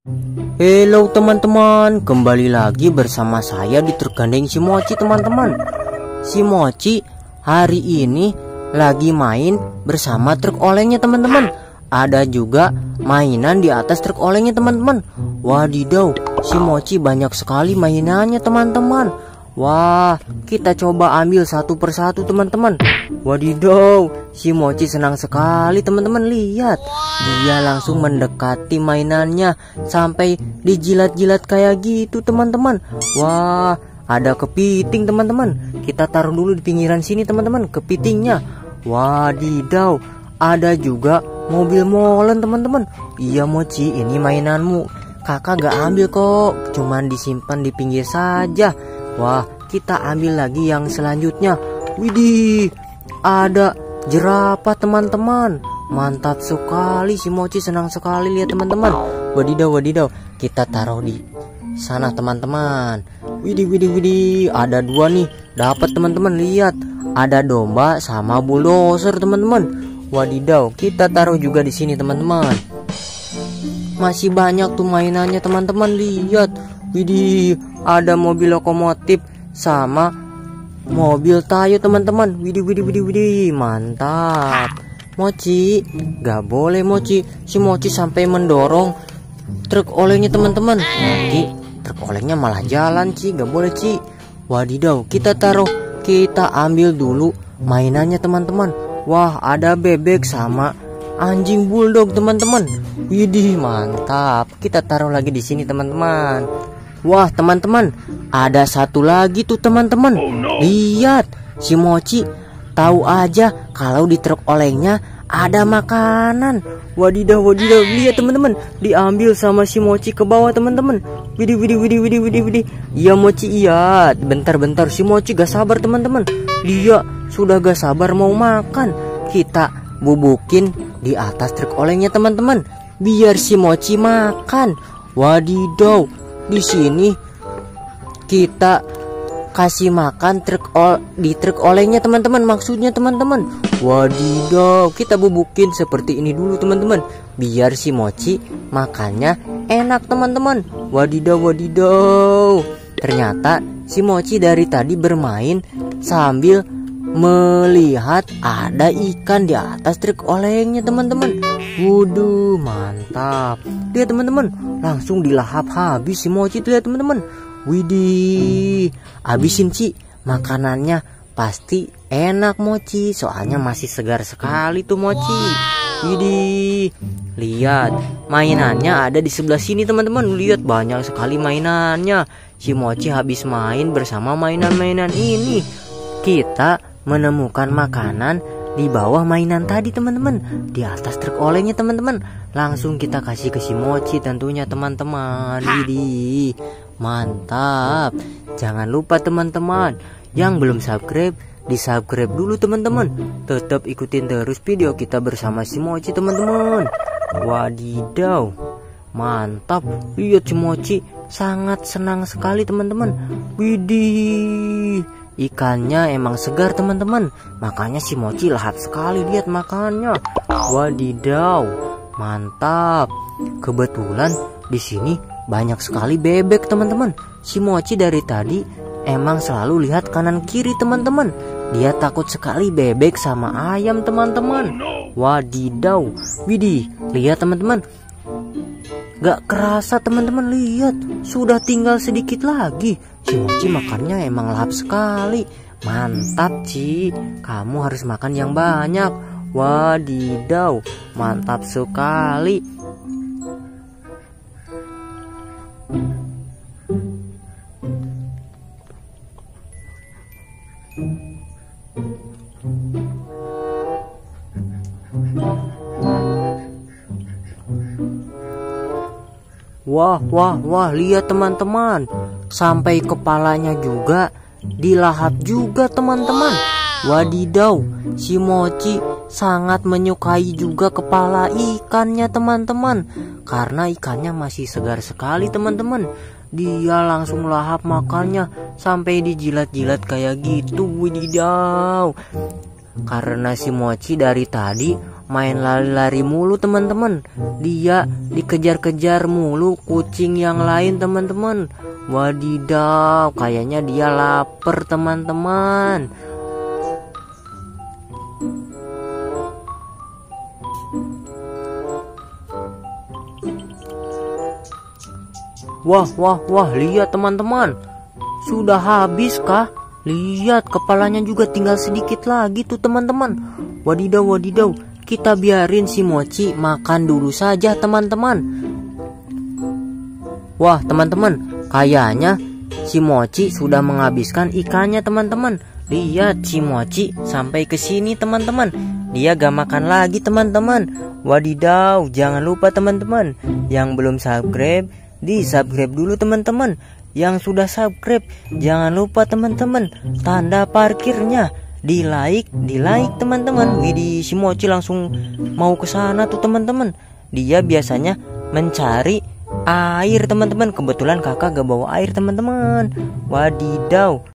Halo teman-teman, kembali lagi bersama saya di Tergandeng Si Mochi teman-teman. Si Mochi hari ini lagi main bersama truk olengnya teman-teman. Ada juga mainan di atas truk olengnya teman-teman. Wadidaw, si Mochi banyak sekali mainannya teman-teman. Wah, kita coba ambil satu persatu teman-teman. Wadidaw, si Mochi senang sekali teman-teman. Lihat, dia langsung mendekati mainannya sampai dijilat-jilat kayak gitu teman-teman. Wah, ada kepiting teman-teman. Kita taruh dulu di pinggiran sini teman-teman, kepitingnya. Wadidaw, ada juga mobil molen teman-teman. Iya Mochi, ini mainanmu. Kakak gak ambil kok, cuman disimpan di pinggir saja. Wah, kita ambil lagi yang selanjutnya. Widih, ada jerapah teman-teman. Mantap sekali, si Mochi senang sekali lihat teman-teman. Wadidaw, kita taruh di sana teman-teman. Widih, ada dua nih. Dapat teman-teman, lihat. Ada domba sama bulldozer teman-teman. Wadidaw, kita taruh juga di sini teman-teman. Masih banyak tuh mainannya teman-teman, lihat. Widih, ada mobil lokomotif sama mobil Tayo teman-teman. Widih, mantap. Mochi, gak boleh Mochi. Si Mochi sampai mendorong truk olengnya teman-teman. Nanti truk olengnya malah jalan Ci, gak boleh Ci. Wadidaw, kita taruh, kita ambil dulu mainannya teman-teman. Wah, ada bebek sama anjing bulldog teman-teman. Widih, mantap. Kita taruh lagi di sini teman-teman. Wah teman-teman, ada satu lagi tuh teman-teman. Lihat, si Mochi tahu aja kalau di truk olengnya ada makanan. Wadidaw, lihat teman-teman, diambil sama si Mochi ke bawah teman-teman. Widih. Iya Mochi, iya. Bentar, si Mochi gak sabar teman-teman. Dia sudah gak sabar mau makan. Kita bubukin di atas truk olengnya teman-teman, biar si Mochi makan. Wadidaw, di sini kita kasih makan di truk olengnya teman-teman, maksudnya teman-teman. Wadidaw, kita bubukin seperti ini dulu teman-teman, biar si Mochi makannya enak teman-teman. Wadidaw, ternyata si Mochi dari tadi bermain sambil melihat ada ikan di atas truk olengnya teman-teman. Waduh, mantap. Lihat teman-teman, langsung dilahap habis si Mochi tuh, lihat teman-teman. Widih, habisin Ci, makanannya pasti enak Mochi, soalnya masih segar sekali tuh Mochi. Widih, lihat, mainannya ada di sebelah sini teman-teman. Lihat, banyak sekali mainannya. Si Mochi habis main bersama mainan-mainan ini. Kita menemukan makanan di bawah mainan tadi teman-teman, di atas truk olengnya teman-teman. Langsung kita kasih ke si Mochi tentunya teman-teman. Widih, mantap. Jangan lupa teman-teman yang belum subscribe, di subscribe dulu teman-teman. Tetap ikutin terus video kita bersama si Mochi teman-teman. Wadidaw, mantap. Lihat, si Mochi sangat senang sekali teman-teman. Widih, ikannya emang segar teman-teman, makanya si Mochi lahap sekali lihat makannya. Wadidaw, mantap. Kebetulan di sini banyak sekali bebek teman-teman. Si Mochi dari tadi emang selalu lihat kanan kiri teman-teman. Dia takut sekali bebek sama ayam teman-teman. Wadidaw, widih, lihat teman-teman. Gak kerasa teman-teman, lihat, sudah tinggal sedikit lagi. Si Mochi makannya emang lahap sekali. Mantap Ci, kamu harus makan yang banyak. Wadidaw, mantap sekali. Wah, lihat teman-teman, sampai kepalanya juga dilahap juga teman-teman. Wadidaw, si Mochi sangat menyukai juga kepala ikannya teman-teman, karena ikannya masih segar sekali teman-teman. Dia langsung lahap makannya sampai dijilat-jilat kayak gitu. Wadidaw, karena si Mochi dari tadi main lari-lari mulu teman-teman. Dia dikejar-kejar mulu kucing yang lain teman-teman. Wadidaw, kayaknya dia lapar teman-teman. Wah, lihat teman-teman. Sudah habis kah? Lihat, kepalanya juga tinggal sedikit lagi tuh teman-teman. Wadidaw. Kita biarin si Mochi makan dulu saja teman-teman. Wah teman-teman, kayaknya si Mochi sudah menghabiskan ikannya teman-teman. Lihat, si Mochi sampai ke sini teman-teman. Dia gak makan lagi teman-teman. Wadidaw, jangan lupa teman-teman, yang belum subscribe, di-subscribe dulu teman-teman. Yang sudah subscribe, jangan lupa teman-teman, tanda parkirnya di-like teman-teman. Widih, si Mochi langsung mau ke sana tuh teman-teman. Dia biasanya mencari air teman-teman. Kebetulan kakak gak bawa air teman-teman. Wadidaw.